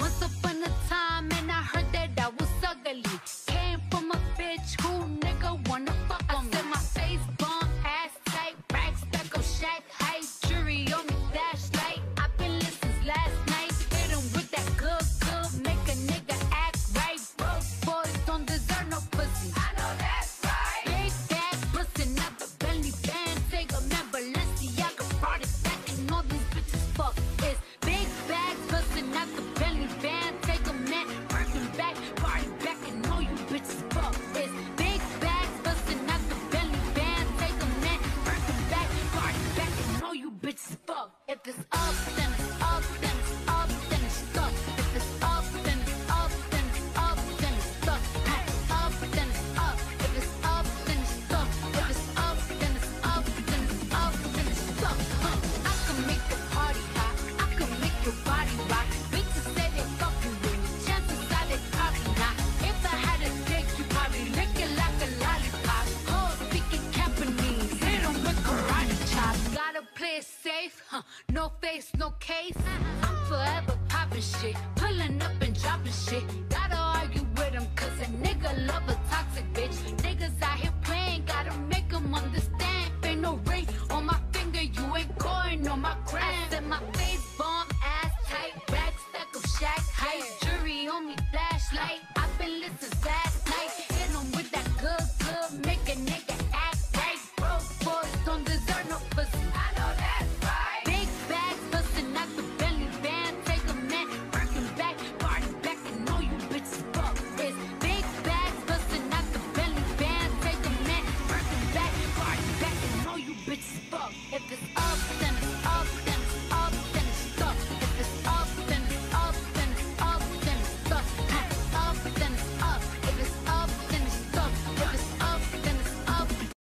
Once upon a time, and I heard that I was ugly. Came from a bitch who nigga wanna fuck on me. I said my face bomb, ass tight, racks that go shack height, jury on me, flashlight. I've been lit since last night. Hit 'em with that good, make a nigga act right. Broke boys don't deserve no pussy. I know that's right. Big ass bustin' out the belly band, take a man, Balenciaga brought it back, and all these bitches fuck. It's big bags bustin' out the belly band, take a man, working back, party back, and all you bitches fuck. It's big bags bustin' out the belly band, take a man, working back, party back, and all you bitches fuck. If it's up, then it's up, then it's up, then it's stuck. If it's up, then it's up, then it's up, then it's stuck. If it's up, then it's up. If it's up, then it's stuck. If it's up, then it's up, then it's up, then it's stuck. I can make the party hot. I can make your body rock. Bitches say they fucking with me. Chances are they probably not. If I had a dick, you probably lick it like a lollipop. Hoes speaking Japanese. Hit 'em with karate chops. Gotta play it safe, no face, no case. I'm forever popping shit, pulling up and dropping shit. Gotta argue with 'em 'cause a nigga love a